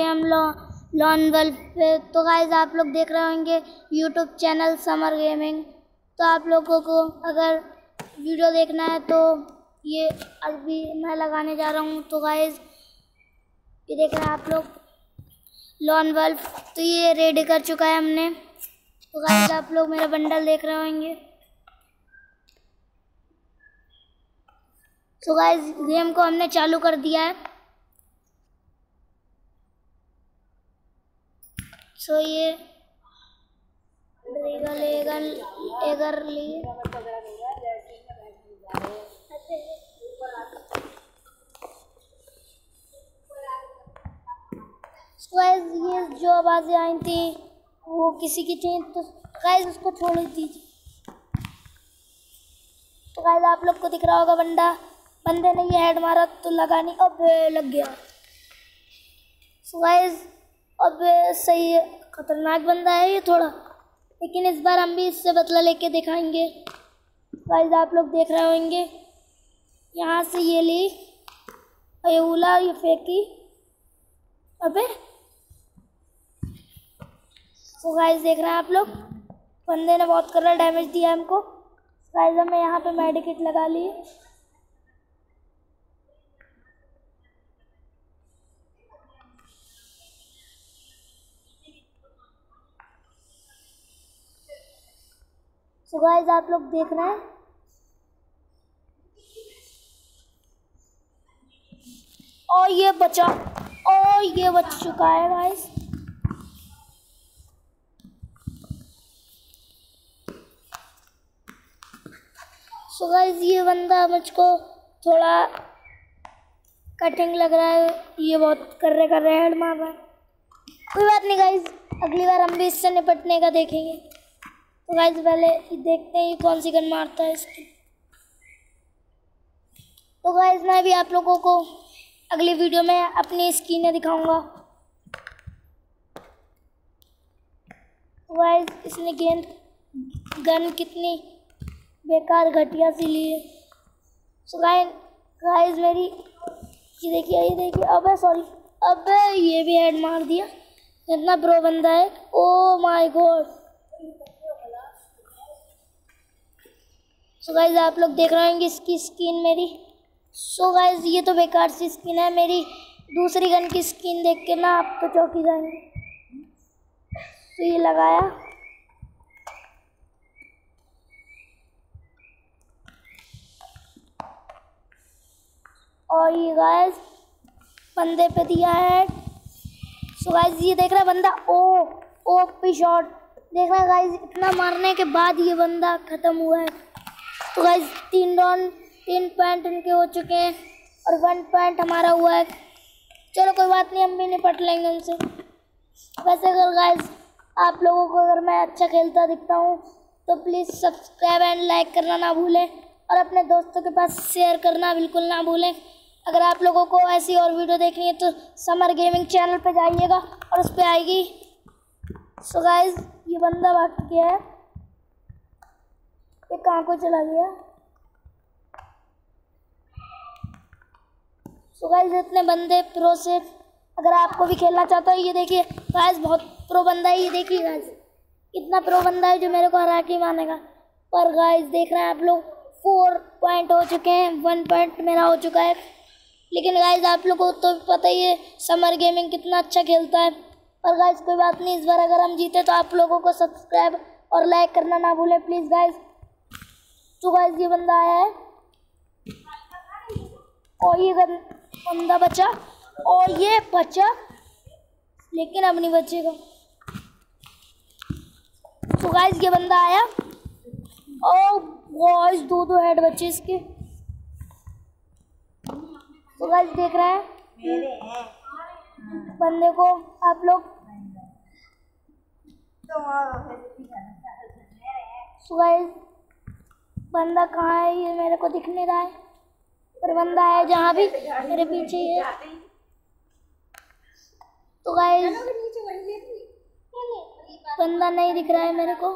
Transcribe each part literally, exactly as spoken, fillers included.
चुके हैं हम लोग लॉन वल्फ पे। तो गाइस आप लोग देख रहे होंगे यूट्यूब चैनल समर गेमिंग। तो आप लोगों को अगर वीडियो देखना है तो ये अभी मैं लगाने जा रहा हूँ। तो गाइस ये देख रहे हैं आप लोग लॉन वल्फ। तो ये रेडी कर चुका है हमने। तो गाइस आप लोग मेरा बंडल देख रहे होंगे। तो गाइस गेम को हमने चालू कर दिया है। सो ये लीगल लीगल एगर लिए गाइस ये जो आवाज़ें आई थी वो किसी की थी, तो गाइस उसको छोड़ दीजिए। तो गाइस आप लोग को दिख रहा होगा बंदा बंदे ने ये हेड मारा तो लगा नहीं, अब लग गया। सो गाइस अब सही है, खतरनाक बंदा है ये थोड़ा, लेकिन इस बार हम भी इससे बदला लेके दिखाएंगे। गाइस आप लोग देख रहे होंगे यहाँ से ये ली ये उला ये फेंकी अबे। तो गाइस देख रहे हैं आप लोग बंदे ने बहुत कर डैमेज दिया हमको। गाइस हमें यहाँ पे मेडिकेट लगा लिए। तो गाइस आप लोग देख रहे हैं और ये बचा और ये बच चुका है गाइस। सो गाइस ये बंदा मुझको थोड़ा कटिंग लग रहा है, ये बहुत कर रहे कर रहे हेड मार रहा है। कोई बात नहीं गाइस, अगली बार हम भी इससे निपटने का देखेंगे। तो गाइस पहले देखते हैं कौन सी गन मारता है इसकी। तो गाइस मैं भी आप लोगों को अगली वीडियो में अपनी स्किनें दिखाऊंगा। तो गाइस इसने गेंद गन कितनी बेकार घटिया सी ली है। सो गाइस गाइस मेरी ये देखिए ये देखिए अबे सॉरी अबे ये भी हेड मार दिया। इतना प्रो बंदा है, oh my god. So guys आप लोग देख रहे होंगे इसकी स्किन मेरी। सो गाइस ये तो बेकार सी स्किन है, मेरी दूसरी गन की स्किन देख के ना आप तो चौंकी जाएंगे। तो ये लगाया और ये गाइस बंदे पे दिया है। सो गाइस ये देख रहा है बंदा ओ ओपी शॉट देख रहा है गाइस। इतना मारने के बाद ये बंदा खत्म हुआ है। तो गाइस तीन राउंड तीन पॉइंट इनके हो चुके हैं और वन पॉइंट हमारा हुआ है। चलो कोई बात नहीं, हम भी निपट लेंगे उनसे। वैसे अगर गाइस आप लोगों को अगर मैं अच्छा खेलता दिखता हूँ तो प्लीज़ सब्सक्राइब एंड लाइक करना ना भूलें और अपने दोस्तों के पास शेयर करना बिल्कुल ना भूलें। अगर आप लोगों को ऐसी और वीडियो देखनी है तो समर गेमिंग चैनल पे जाइएगा और उस पर आएगी। सो गाइस ये बंदा भाग गया है, ये कहाँ को चला गया। सो गाइस इतने बंदे प्रो से अगर आपको भी खेलना चाहता हो, ये देखिए गाइस बहुत प्रो बंदा है। ये देखिए गाइस इतना प्रो बंदा है जो मेरे को हरा के मानेगा। पर गाइस देख रहे हैं आप लोग फोर पॉइंट हो चुके हैं, वन पॉइंट मेरा हो चुका है। लेकिन गाइस आप लोगों को तो पता ही है समर गेमिंग कितना अच्छा खेलता है। पर गाइस कोई बात नहीं, इस बार अगर हम जीते तो आप लोगों को सब्सक्राइब और लाइक करना ना भूलें प्लीज़ गाइस। तो गाइस ये बंदा आया है और ये बंदा बचा और ये बचा, लेकिन अब नहीं बचेगा। तो गाइस ये बंदा आया और गाइस दो दो हेड बचे इसके। तो गाइस देख रहे हैं बंदे को आप लोग। तो गाइस बंदा कहाँ है ये मेरे को दिख नहीं रहा है, पर बंदा है जहाँ भी मेरे पीछे ही है। तो गाइस बंदा नहीं दिख रहा है मेरे को।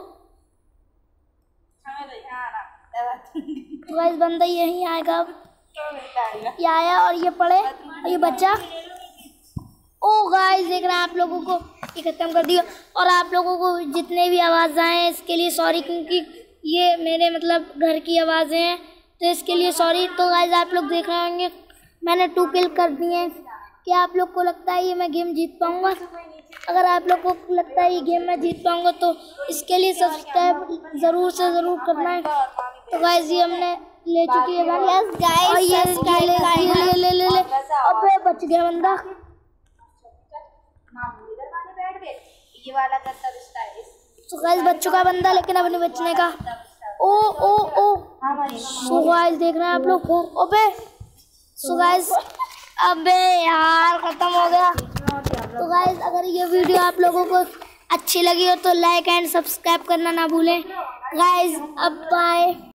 तो गाइस बंदा यहीं आएगा अब। ये आया और ये पड़े और ये बच्चा ओ गाइस देख रहे हैं आप लोगों को ये खत्म कर दिया। और आप लोगों को जितने भी आवाज़ आए इसके लिए सॉरी, क्योंकि ये मेरे मतलब घर की आवाज़ें हैं तो इसके लिए सॉरी। तो गाइस आप लोग देख रहे होंगे मैंने टू किल कर दिए हैं। क्या आप लोग को लगता है ये मैं गेम जीत पाऊंगा? अगर आप लोग को लगता है ये गेम मैं जीत पाऊंगा तो इसके लिए सब्सक्राइब ज़रूर से ज़रूर करना है। तो गाइस ये हमने ले चुकी है गाड़ी। यस गाइस और ये ले ले ले ले ले ले अबे बच गया बंदा। ये वाला करता रिश्ता है तो गाइस बच चुका बंदा, लेकिन अब नहीं बचने का। ओ ओ ओ सो गाइस देख रहे हैं आप लोग। अबे सो गाइस अबे यार खत्म हो गया। तो गाइस अगर ये वीडियो आप लोगों को अच्छी लगी हो तो लाइक एंड सब्सक्राइब करना ना भूलें गाइस। अब बाय।